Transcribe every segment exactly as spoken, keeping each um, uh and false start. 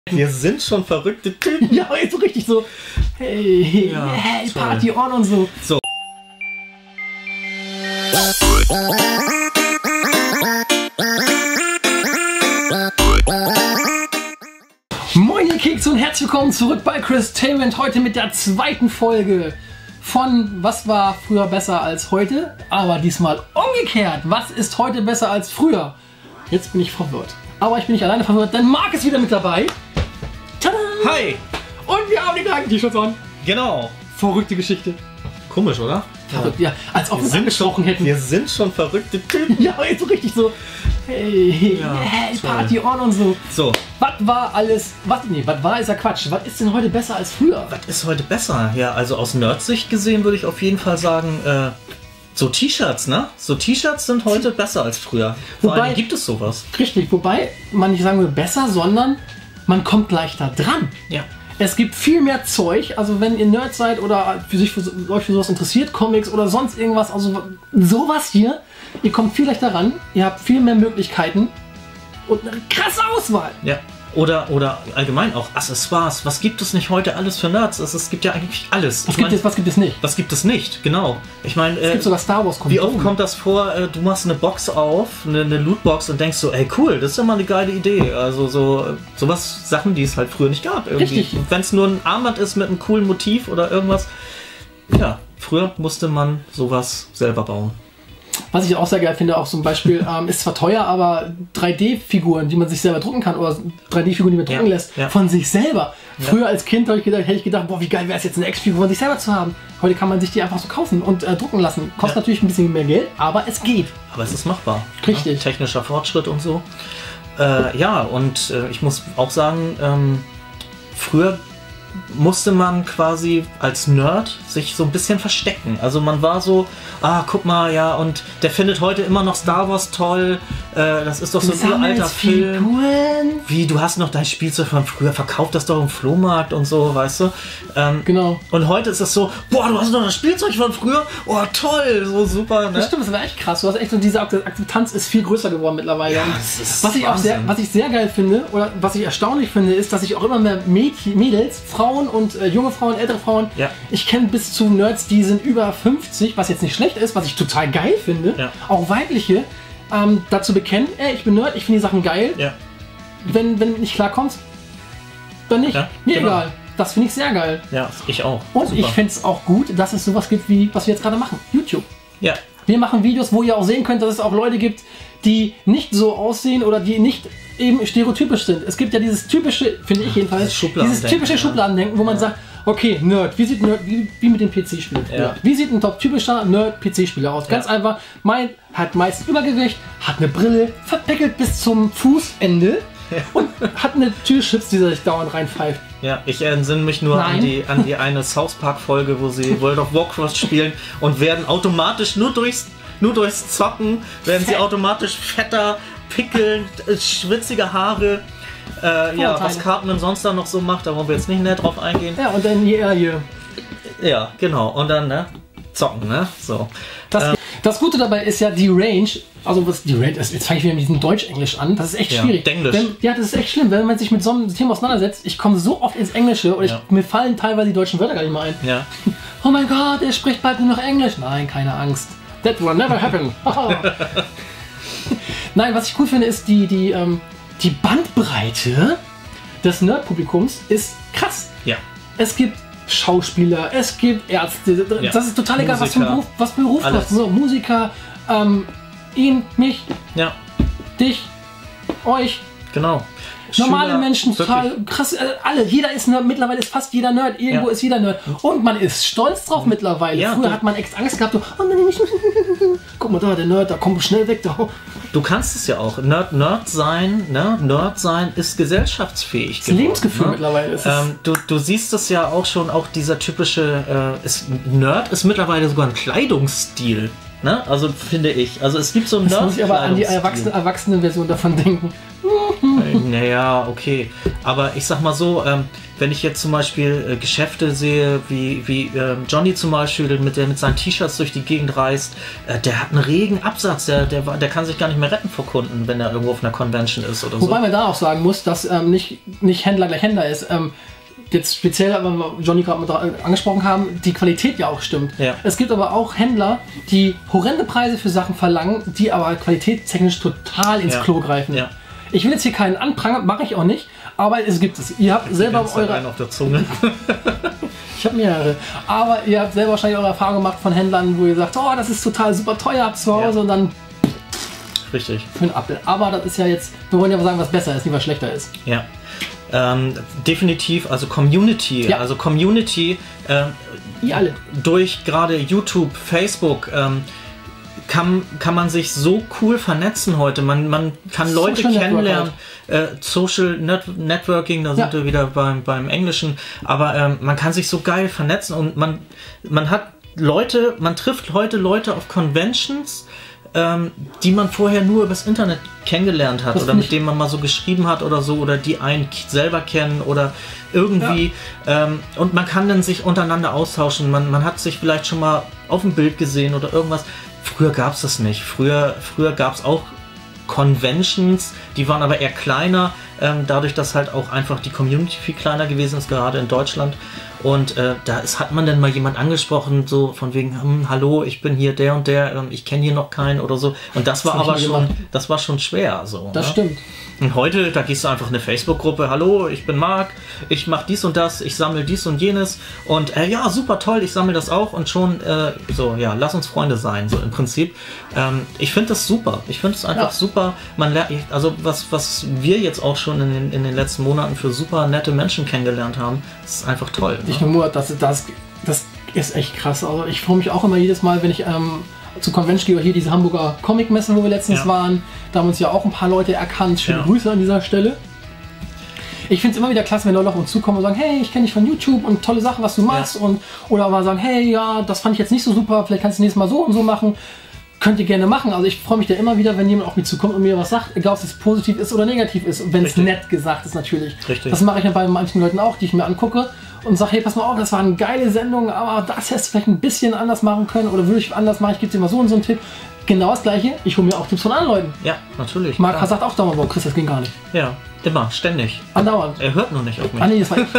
Wir sind schon verrückte Typen. Ja, jetzt so richtig so, hey, Ja, hey, toll. Party on und so. So. Moin ihr Kekse und herzlich willkommen zurück bei Christainment. Heute mit der zweiten Folge von Was war früher besser als heute? Aber diesmal umgekehrt. Was ist heute besser als früher? Jetzt bin ich verwirrt. Aber ich bin nicht alleine verwirrt, denn Marc ist wieder mit dabei. Tada! Hi! Und wir haben die gleichen T-Shirts an. Genau. Verrückte Geschichte. Komisch, oder? Verrückt, ja. Als ob wir es angesprochen hätten. Wir sind schon verrückte Typen. Ja, jetzt so richtig so, hey, Ja, hey, toll. Party on und so. So, Was war alles, was, nee, was war ist ja Quatsch. Was ist denn heute besser als früher? was ist heute besser? Ja, also aus Nerdsicht gesehen würde ich auf jeden Fall sagen, äh, so T-Shirts, ne? So T-Shirts sind heute besser als früher. Vor Wobei- allem gibt es sowas. Richtig, wobei man nicht sagen will besser, sondern man kommt leichter dran. Ja. Es gibt viel mehr Zeug, also wenn ihr Nerd seid oder für sich für, euch für sowas interessiert, Comics oder sonst irgendwas, also sowas hier, ihr kommt viel leichter ran, ihr habt viel mehr Möglichkeiten und eine krasse Auswahl. Ja. Oder, oder allgemein auch Accessoires. Was gibt es nicht heute alles für Nerds? Es, es gibt ja eigentlich alles. Was Ich gibt, mein, es, was gibt es nicht? was gibt es nicht? Genau. Ich meine, Es äh, gibt sogar Star Wars wie oft Kondomen. kommt das vor, äh, du machst eine Box auf, eine, eine Lootbox und denkst so, ey cool, das ist ja mal eine geile Idee. Also so äh, sowas, Sachen, die es halt früher nicht gab. Irgendwie. Richtig. Wenn es nur ein Armband ist mit einem coolen Motiv oder irgendwas. Ja, früher musste man sowas selber bauen. Was ich auch sehr geil finde, auch zum Beispiel, ähm, ist zwar teuer, aber drei D-Figuren, die man sich selber drucken kann, oder drei D-Figuren, die man drucken Ja, lässt, ja. von sich selber. Früher als Kind habe ich gedacht, hätte ich gedacht, boah, wie geil wäre es jetzt, eine Action-Figur von sich selber zu haben. Heute kann man sich die einfach so kaufen und äh, drucken lassen. Kostet Ja. natürlich ein bisschen mehr Geld, aber es geht. Aber es ist machbar. Richtig. Ja? Technischer Fortschritt und so. Äh, ja, und äh, ich muss auch sagen, ähm, früher musste man quasi als Nerd sich so ein bisschen verstecken. Also man war so, ah, guck mal, ja, und der findet heute immer noch Star Wars toll. Äh, das ist doch so ein uralter Film. Figuren. Wie, du hast noch dein Spielzeug von früher, verkauft das doch im Flohmarkt und so, weißt du? Ähm, Genau. Und heute ist das so, boah, du hast noch das Spielzeug von früher? Oh, toll, so super, ne? Das stimmt, das war echt krass. Du hast echt so, diese Akzeptanz ist viel größer geworden mittlerweile. Ja, Und das ist was ich auch sehr, Wahnsinn. was ich sehr geil finde, oder was ich erstaunlich finde, ist, dass ich auch immer mehr Mädchen, Mädels, Frauen und äh, junge Frauen, ältere Frauen, Ja. ich kenne bis zu Nerds, die sind über fünfzig, was jetzt nicht schlecht ist, was ich total geil finde, Ja. auch weibliche, ähm, dazu bekennen, ey, ich bin Nerd, ich finde die Sachen geil. Ja. Wenn, wenn du nicht klarkommst, dann nicht. Ja, Mir genau. egal. Das finde ich sehr geil. Ja, ich auch. Und Super. ich finde es auch gut, dass es sowas gibt, wie was wir jetzt gerade machen. YouTube. Ja. Wir machen Videos, wo ihr auch sehen könnt, dass es auch Leute gibt, die nicht so aussehen oder die nicht eben stereotypisch sind. Es gibt ja dieses typische, finde ich jedenfalls, Dieses Schubladendenken, dieses typische ja. Schubladendenken, wo man sagt, okay, Nerd, wie sieht Nerd, wie, wie mit den P C-Spielen früher? Ja. Wie sieht ein top typischer Nerd-P C-Spieler aus? Ganz Ja. einfach, mein hat meist Übergewicht, hat eine Brille, verdeckelt bis zum Fußende und hat eine Tüte-Chips, die er sich dauernd reinpfeift. Ja, ich entsinne mich nur an Nein. die, an die eine South Park-Folge, wo sie World of Warcraft spielen und werden automatisch nur durchs, nur durchs Zocken, werden sie Fett. automatisch fetter, pickeln, äh, schwitzige Haare. Äh, ja, was Cartman sonst da noch so macht, da wollen wir jetzt nicht näher drauf eingehen. Ja, und dann hier, hier. Ja, genau. Und dann, ne? Zocken, ne? So. Das, das Gute dabei ist ja die Range, also was die Range ist, jetzt fange ich wieder mit diesem Deutsch-Englisch an, das ist echt Ja, schwierig. Denglisch. Wenn, ja, das ist echt schlimm, wenn man sich mit so einem Thema auseinandersetzt, ich komme so oft ins Englische und Ja. ich, mir fallen teilweise die deutschen Wörter gar nicht mehr ein. Ja. Oh mein Gott, er spricht bald nur noch Englisch. Nein, keine Angst. That will never happen. Nein, was ich cool finde, ist die, die, ähm, die Bandbreite des Nerd-Publikums ist krass. Ja. Es gibt Schauspieler, es gibt Ärzte, Ja. das ist total egal, was für ein Musiker. Beruf, was für ein Beruf Alles. das ist. So, Musiker, ähm, ihn, mich, Ja, dich, euch, genau. normale Schüler, Menschen, total wirklich. krass, äh, alle, jeder ist Nerd, mittlerweile ist fast jeder Nerd, irgendwo Ja. ist jeder Nerd und man ist stolz drauf mittlerweile. Ja, Früher du- hat man echt Angst gehabt, so, oh nein, nicht, guck mal da, der Nerd, da komm schnell weg, da. Du kannst es ja auch. Nerd, Nerd sein, ne? Nerd sein ist gesellschaftsfähig. Das Lebensgefühl mittlerweile ist es. Ähm, du, du siehst es ja auch schon, auch dieser typische äh, ist, Nerd ist mittlerweile sogar ein Kleidungsstil. Ne? Also finde ich. Also es gibt so einen Jetzt muss ich aber an die Nerd-Kleidungsstil. erwachsene, erwachsene Version davon denken. Hm, Naja, okay. Aber ich sag mal so, ähm, wenn ich jetzt zum Beispiel äh, Geschäfte sehe, wie, wie äh, Johnny zum Beispiel, mit der mit seinen T-Shirts durch die Gegend reist, äh, der hat einen regen Absatz, der, der, der kann sich gar nicht mehr retten vor Kunden, wenn er irgendwo auf einer Convention ist oder Wobei so. man da auch sagen muss, dass ähm, nicht, nicht Händler gleich Händler ist. Ähm, jetzt speziell, weil wir Johnny gerade angesprochen haben, die Qualität ja auch stimmt. Ja. Es gibt aber auch Händler, die horrende Preise für Sachen verlangen, die aber qualitätstechnisch total ins Ja. Klo greifen. Ja. Ich will jetzt hier keinen anprangern, mache ich auch nicht, aber es gibt es. Ihr habt selber eure... Einen auf der Zunge. Ich habe mehrere. Aber ihr habt selber wahrscheinlich eure Erfahrung gemacht von Händlern, wo ihr sagt, oh, das ist total super teuer, habt zu Hause Ja. und dann Richtig. für einen Apfel. Aber das ist ja jetzt, wir wollen ja sagen, was besser ist, nicht was schlechter ist. Ja. Ähm, definitiv, also Community, Ja. also Community ähm, Ihr alle. durch gerade YouTube, Facebook ähm, kann, kann man sich so cool vernetzen heute. Man, man kann Leute Social kennenlernen. Äh, Social Net Networking, da sind Ja. wir wieder beim, beim Englischen. Aber ähm, man kann sich so geil vernetzen und man, man hat Leute, man trifft heute Leute auf Conventions, ähm, die man vorher nur übers Internet kennengelernt hat Das oder find mit ich- denen man mal so geschrieben hat oder so oder die einen k- selber kennen oder irgendwie ähm, und man kann dann sich untereinander austauschen. Man, man hat sich vielleicht schon mal auf dem Bild gesehen oder irgendwas. Früher gab es das nicht. Früher, früher gab es auch Conventions, die waren aber eher kleiner, ähm, dadurch, dass halt auch einfach die Community viel kleiner gewesen ist, gerade in Deutschland. Und äh, da ist, hat man dann mal jemand angesprochen, so von wegen, hm, hallo, ich bin hier der und der, ähm, ich kenne hier noch keinen oder so. Und das war hab ich aber nie schon, gemacht. das war schon schwer. So, Das ne? stimmt. Und heute, da gehst du einfach in eine Facebook-Gruppe, hallo, ich bin Marc, ich mache dies und das, ich sammle dies und jenes und äh, ja, super toll, ich sammle das auch und schon, äh, so, ja, lass uns Freunde sein, so im Prinzip. Ähm, ich finde das super, ich finde es einfach Ja. super, man lernt, also was, was wir jetzt auch schon in den, in den letzten Monaten für super nette Menschen kennengelernt haben, das ist einfach toll. Ne? Nicht nur, das, das, das ist echt krass. Also ich freue mich auch immer jedes Mal, wenn ich ähm, zu Convention gehe, hier diese Hamburger Comic-Messe, wo wir letztens Ja. waren. Da haben uns ja auch ein paar Leute erkannt. Schöne Ja. Grüße an dieser Stelle. Ich finde es immer wieder klasse, wenn Leute auf uns zukommen und sagen, hey, ich kenne dich von YouTube und tolle Sachen, was du machst. Ja. Und, oder mal sagen, hey, ja, das fand ich jetzt nicht so super, vielleicht kannst du nächstes Mal so und so machen. Könnt ihr gerne machen. Also ich freue mich da immer wieder, wenn jemand auf mich zukommt und mir was sagt, egal ob es positiv ist oder negativ ist. Wenn es Richtig. nett gesagt ist natürlich. Richtig. Das mache ich ja bei manchen Leuten auch, die ich mir angucke und sage, hey, pass mal auf, das war eine geile Sendung, aber das hättest du vielleicht ein bisschen anders machen können oder würde ich anders machen, ich gebe dir mal so und so einen Tipp. Genau das gleiche, ich hole mir auch Tipps von anderen Leuten. Ja, natürlich. Marc klar. sagt auch dauernd, boah, Chris, das ging gar nicht. Ja, immer, ständig. Andauernd. Er hört nur nicht auf mich. Ah nee, das war ich.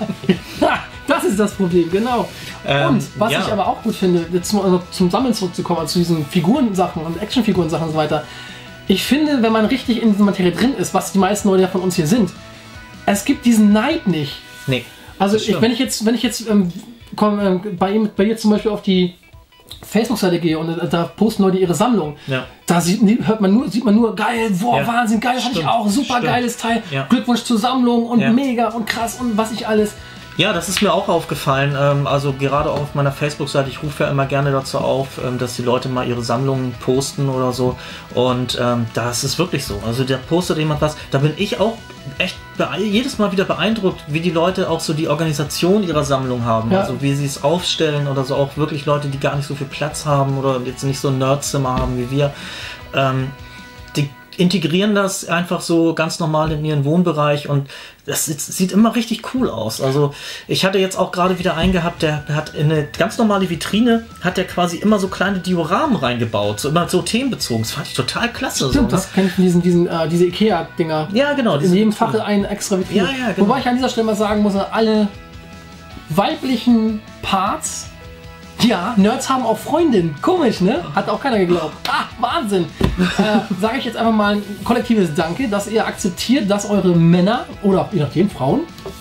Das ist das Problem, genau. Ähm, und was ja. ich aber auch gut finde, jetzt zum, also zum Sammeln zurückzukommen, also zu diesen Figurensachen und Actionfiguren-Sachen und so weiter. Ich finde, wenn man richtig in dieser Materie drin ist, was die meisten Leute ja von uns hier sind, es gibt diesen Neid nicht. Nee. Also das ich, stimmt. wenn ich jetzt, wenn ich jetzt ähm, komm, ähm, bei, ihm, bei ihr zum Beispiel auf die Facebook-Seite gehe und äh, da posten Leute ihre Sammlung, Ja. da sieht, hört man nur, sieht man nur geil, boah, Ja. Wahnsinn, geil, das hatte ich Stimmt. auch, super Stimmt. geiles Teil, Ja. Glückwunsch zur Sammlung und Ja. mega und krass und was ich alles. Ja, das ist mir auch aufgefallen. Ähm, also gerade auf meiner Facebook-Seite, ich rufe ja immer gerne dazu auf, ähm, dass die Leute mal ihre Sammlungen posten oder so. Und ähm, das ist wirklich so. Also da postet jemand was, da bin ich auch echt bee- jedes Mal wieder beeindruckt, wie die Leute auch so die Organisation ihrer Sammlung haben. Ja. Also wie sie es aufstellen oder so auch wirklich Leute, die gar nicht so viel Platz haben oder jetzt nicht so ein Nerdzimmer haben wie wir. Ähm, die integrieren das einfach so ganz normal in ihren Wohnbereich und das sieht, sieht immer richtig cool aus. Also ich hatte jetzt auch gerade wieder einen gehabt, der hat in eine ganz normale Vitrine, hat der quasi immer so kleine Dioramen reingebaut, so immer so themenbezogen. Das fand ich total klasse. Stimmt, so, das kenne ich von diesen, diesen, äh, diese Ikea-Dinger. ne? Ja, genau. In diese jedem Vitrine. Fach ein extra Vitrine. Ja, ja, genau. Wobei ich an dieser Stelle mal sagen muss, alle weiblichen Parts, ja, Nerds haben auch Freundinnen. Komisch, ne? Hat auch keiner geglaubt. Ah, Wahnsinn. äh, Sage ich jetzt einfach mal ein kollektives Danke, dass ihr akzeptiert, dass eure Männer oder je nachdem Frauen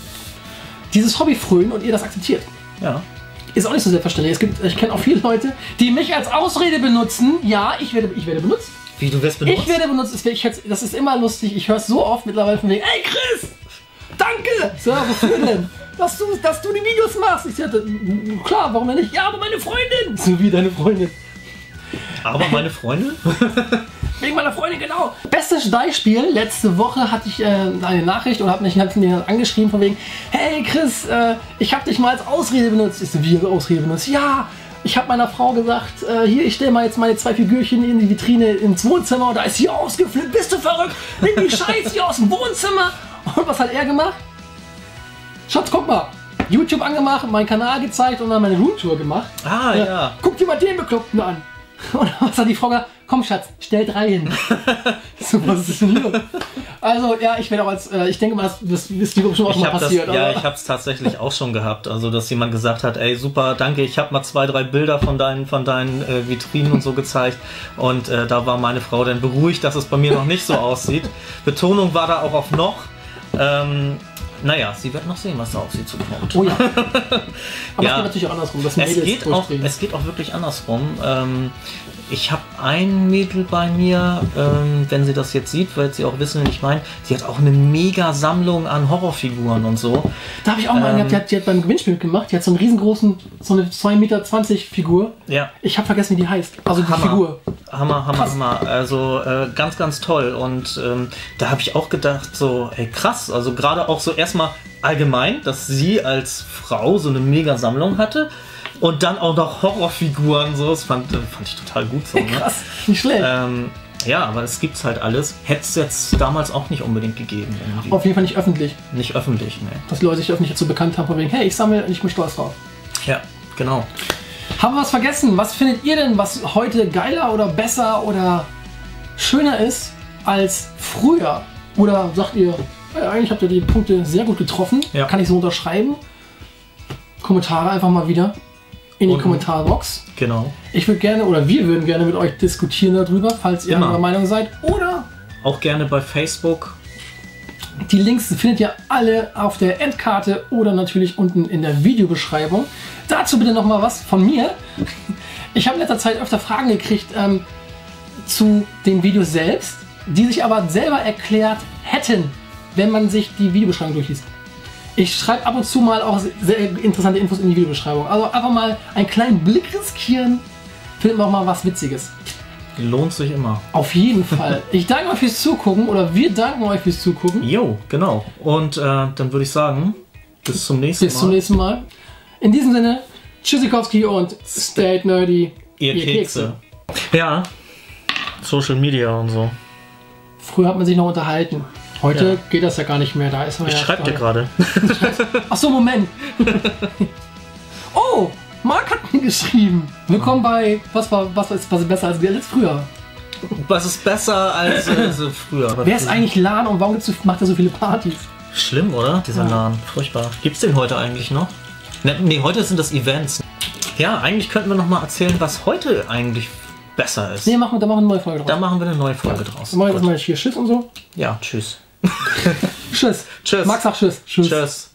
dieses Hobby frönen und ihr das akzeptiert. Ja. Ist auch nicht so selbstverständlich. Es gibt, ich kenne auch viele Leute, die mich als Ausrede benutzen. Ja, ich werde, ich werde benutzt. Wie, du wirst benutzt? Ich werde benutzt. Es- ich- Das ist immer lustig. Ich höre es so oft mittlerweile von wegen, ey Chris, danke. So, wofür denn? Dass du, dass du die Videos machst. Ich sagte, klar, warum denn nicht? Ja, aber meine Freundin. So wie deine Freundin. Aber meine Freundin? Wegen meiner Freundin, genau. Bestes Beispiel, letzte Woche hatte ich äh, eine Nachricht und habe mich hab mich angeschrieben von wegen, hey Chris, äh, ich habe dich mal als Ausrede benutzt. Ich so, wie als Ausrede benutzt? Ja, Ich habe meiner Frau gesagt, äh, hier, ich stelle mal jetzt meine zwei Figürchen in die Vitrine ins Wohnzimmer und da ist sie ausgeflippt. Bist du verrückt? Nimm die Scheiße hier aus dem Wohnzimmer. Und was hat er gemacht? Schatz, guck mal. YouTube angemacht, meinen Kanal gezeigt und dann meine Roomtour gemacht. Ah, äh, ja. Guck dir mal den Bekloppten an. Und was hat die Frau gesagt? Komm Schatz, stell drei hin. So, was ist denn hier? Also ja, ich werde auch als, äh, ich denke mal, das, das ist dir schon auch mal passiert. Das, ja, ich habe es tatsächlich auch schon gehabt. Also, dass jemand gesagt hat, ey, super, danke, ich habe mal zwei, drei Bilder von deinen, von deinen äh, Vitrinen und so gezeigt. Und äh, da war meine Frau dann beruhigt, dass es bei mir noch nicht so aussieht. Betonung war da auch auf noch. Ähm, Naja, sie wird noch sehen, was da auf sie zukommt. Oh ja. Aber ja. es geht natürlich auch andersrum. Das Es geht auch, es geht auch wirklich andersrum. Ähm, ich habe ein Mädel bei mir, ähm, wenn sie das jetzt sieht, wird sie auch wissen, wen ich meine. Sie hat auch eine mega Sammlung an Horrorfiguren und so. Da habe ich auch mal einen gehabt, die hat, die hat beim Gewinnspiel mitgemacht. Die hat so einen riesengroßen, so eine zwei Meter zwanzig Figur. Ja. Ich habe vergessen, wie die heißt. Also die Hammer. Figur. Hammer, Hammer, Krass. Hammer. Also äh, ganz, ganz toll. Und ähm, da habe ich auch gedacht, so, ey krass. Also gerade auch so erstmal allgemein, dass sie als Frau so eine mega Sammlung hatte. Und dann auch noch Horrorfiguren, so, das fand, fand ich total gut so. Ne? Krass, nicht schlecht. Ähm, ja, aber es gibt's halt alles. Hätte es jetzt damals auch nicht unbedingt gegeben. Irgendwie. Auf jeden Fall nicht öffentlich. Nicht öffentlich, ne. Dass die Leute sich öffentlich dazu bekannt haben, von wegen, hey, ich sammle und ich bin stolz drauf. Ja, genau. Haben wir was vergessen? Was findet ihr denn, was heute geiler oder besser oder schöner ist als früher? Oder sagt ihr, ja, eigentlich habt ihr die Punkte sehr gut getroffen, Ja. kann ich so unterschreiben? Kommentare einfach mal wieder in die Und- Kommentarbox. Genau. Ich würde gerne, oder wir würden gerne mit euch diskutieren darüber, falls ihr Immer. anderer Meinung seid. Oder Auch gerne bei Facebook. die Links findet ihr alle auf der Endkarte oder natürlich unten in der Videobeschreibung. Dazu bitte noch mal was von mir. Ich habe in letzter Zeit öfter Fragen gekriegt ähm, zu den Videos selbst, die sich aber selber erklärt hätten, wenn man sich die Videobeschreibung durchliest. Ich schreibe ab und zu mal auch sehr interessante Infos in die Videobeschreibung. Also einfach mal einen kleinen Blick riskieren, findet man auch mal was Witziges. Lohnt sich immer. Auf jeden Fall. Ich danke euch fürs Zugucken oder wir danken euch fürs Zugucken. Jo, genau. Und äh, dann würde ich sagen, bis zum nächsten Bis Mal. zum nächsten Mal. In diesem Sinne, Tschüssikowski und Stay nerdy. Ihr Kekse. Ja, Social Media und so. Früher hat man sich noch unterhalten. Heute Ja. geht das ja gar nicht mehr. Da ist man Ich ja schreibe dir gerade. Ach so, Moment. Oh, Marc hat mir geschrieben. Willkommen bei was war was ist was ist besser als wir als früher. Was ist besser als äh, so früher? Wer ist eigentlich LAN und warum gibt's so, macht er so viele Partys? Schlimm, oder? Dieser Ja. LAN. Furchtbar. Gibt's den heute eigentlich noch? Ne, nee, heute sind das Events. Ja, eigentlich könnten wir noch mal erzählen, was heute eigentlich besser ist. Nee, machen wir, da machen wir eine neue Folge draus. Da machen wir eine neue Folge draus. Dann machen wir jetzt Gut. mal hier Tschüss und so. Ja, tschüss. Tschüss. Tschüss. Max sagt Tschüss. Tschüss. Tschüss.